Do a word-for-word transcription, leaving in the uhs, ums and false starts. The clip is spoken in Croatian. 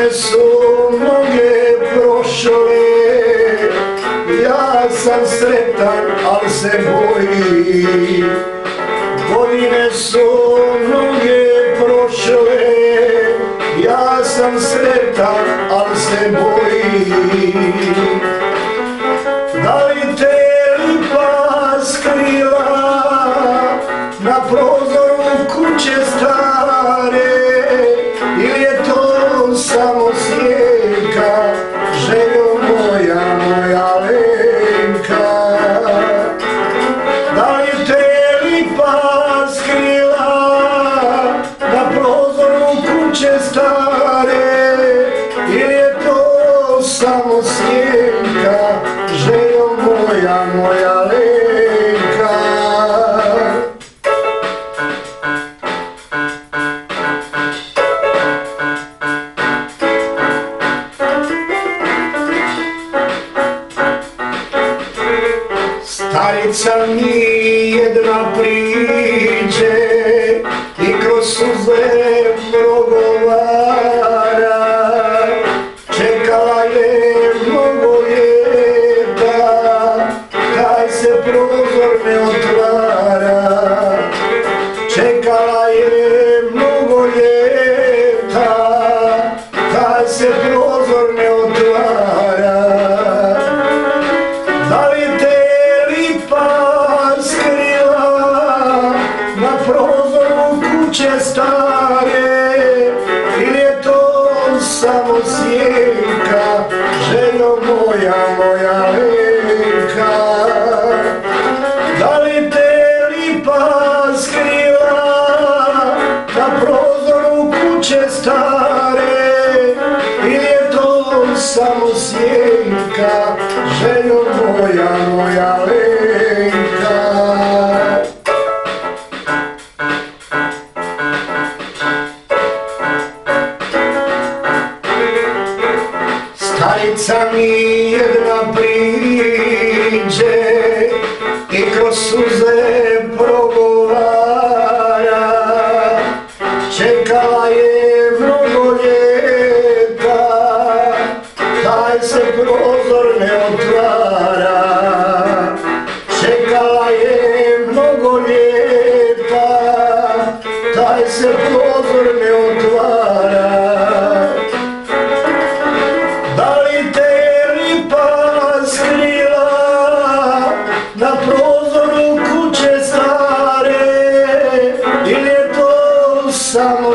Godine su mnoge prošle, ja sam sretan, ali se bojim. Godine su mnoge prošle, ja sam sretan, ali se bojim. Da li te lipa skrila na prozoru kuće stare, ili je to samo sjenka, željo moja, moja Lenka? Da li te lipa skrila na prozoru kuće stare, ili je to samo sjenka, željo moja, moja Lenka? Starica mi jedna priđe i kroz suze progovara, čekala je mnogo ljeta, taj se prozor ne otvara. Čekala je mnogo ljeta, taj se prozor ne otvara. Da li te lipa skrila na prozoru kuće stare, ili je to samo sjenka, željo moja, moja Lenka? Da li te lipa skrila na prozoru kuće stare, ili je to samo sjenka, željo moja, moja Lenka? Starica mi jedna priđe i kroz suze progovara, čekala je mnogo ljeta, taj se prozor ne otvara. Čekala je mnogo ljeta, taj se prozor ne otvara. Da li te lipa skrila na prozoru kuće stare, ili je to samo